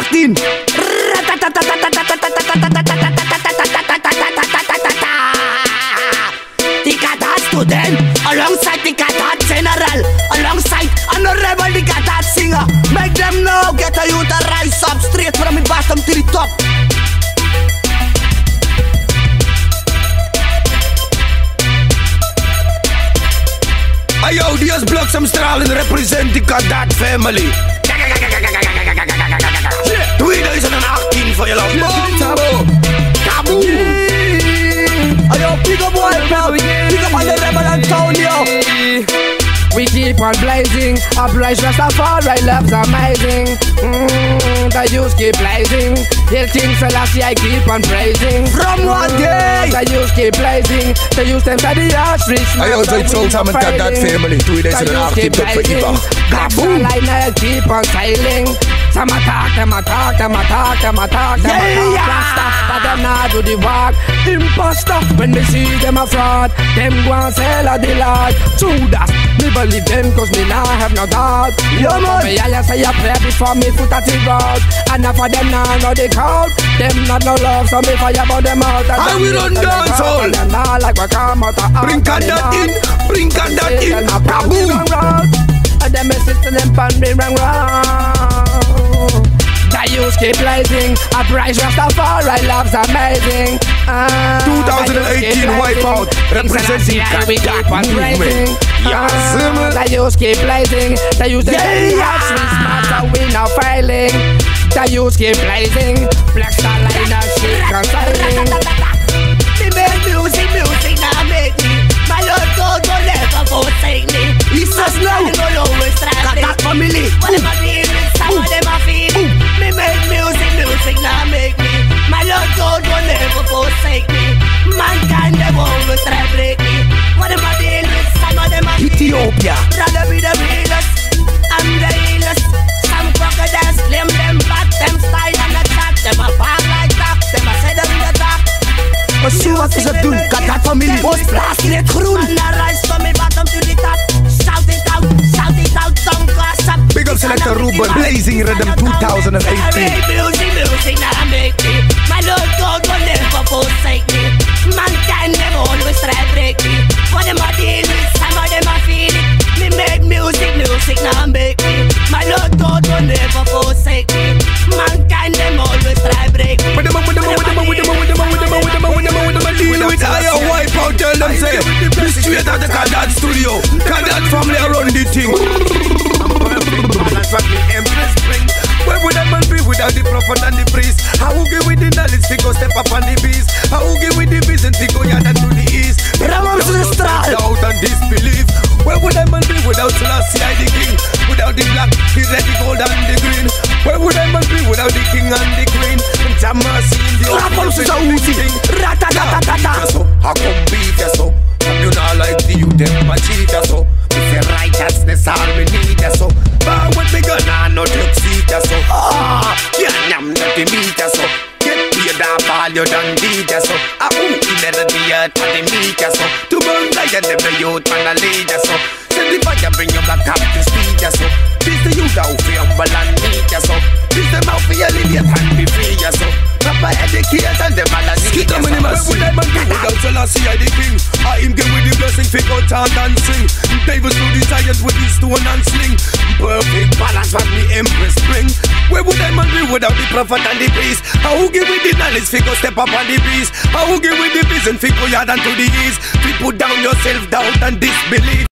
2018. The Kadat student, alongside the Kadat general, alongside honorable the Kadat singer. Make them know, get a youth to rise up straight from the bottom to the top. Ayo, here's Bliksemstraal and represent the Kadat family. 2018 voor je love. Kaboom! Ayo, pick up one belt, pick up on the rebel Antonio. We keep on blazing, upright Rastafari love's amazing. The youth keep blazing, Hill King Selassie I keep on praising. From one day, the youth keep blazing, the youth them to the outreach. I also told Tom and Kadat family 2018 to forever. Kaboom! Line keep on sailing. Some attack, them attack, them attack, them attack, them attack. But them not do the work. Imposter, when they see them a fraud, them go and sell a the Lord. Judas, me believe them cause me now have no doubt. Yeah, man. Me I say a prayer before me foot at the road. And enough of them now know the crowd. Them not no love, so me fire about them out. I will run dance all. Like we come out of bring Kadat in, bring Kadat in. Kaboom! And them assisting them pan me wrong. The youth keep blazing, upright Rastafari love's amazing. 2018 Wipeout, representing Kadat movement. Yes, the youth keep blazing, the youth keep smart, so we not failing. The youth keep blazing, Blackstar line of shit concerning. They make music, music now make me. My Lord God will never forsake me. He says now, Kadat family. What am I feeling? Some of them are feeling. Me make music, music now make me. My Lord God will never forsake me. Mankind they won't try break me. What am I dealing with? Some of them are Ethiopia. rather be the realest. I'm the realest. Some crocodiles claim them back, them style and attack. Them a park like that. Them a say them in the dark. Wat zo wat is het doen? Kadat familie, ons plaats in het groen. And I rise from my bottom to the top. Shout it out, don't cross up. Big up Selector Ruben, Blazing Rhythm 2018. Music, now make me. My Lord God will never forsake me. Mankind never always try to break me. What am I dealing with? Some of them I feel it. Me make music, now make me. My Lord God will never forsake me. Mankind them always try to break me. With higher Wipeout, tell them say, be straight out the Kadat studio. Kadat family around the thing. Balance what the Empress bring. Where would a man be without the prophet and the priest? How will give with the knowledge to go step up on the beast? How will give with the vision to go yard and to the east? Bliksemstraal. Doubt and disbelief. Where would a man be without Selassie the king? Without the black, the red, the gold and the green? Where would a man be without the king and the queen? And Jahuzzi in the Jahuzzi. So, how come beat ya so? You not like the youth, them a cheat ya so. If your righteousness all we need ya so. But when we gonna not look see ya so. Yeah, I'm not the meat ya so. Get paid off all you done did ya so. Who in the earth and the meat ya so. To burn like every youth and a lead ya so. Send the fire bring you back up to speed ya so. This the youth out for humble and meet ya so. This them out for your alleviate and be free ya so. Proper education, them all a need ya so. Where would I man be without Selassie the king? I him give with the blessing, pick out chant and sing. David through the giants with his stone and sling. Perfect balance what the Empress bring. Where would I man be without the prophet and the priest? How who give with the knowledge, figure step up on the beast? How who give with the vision, figure yard and to the east? We put down your self-doubt and disbelief.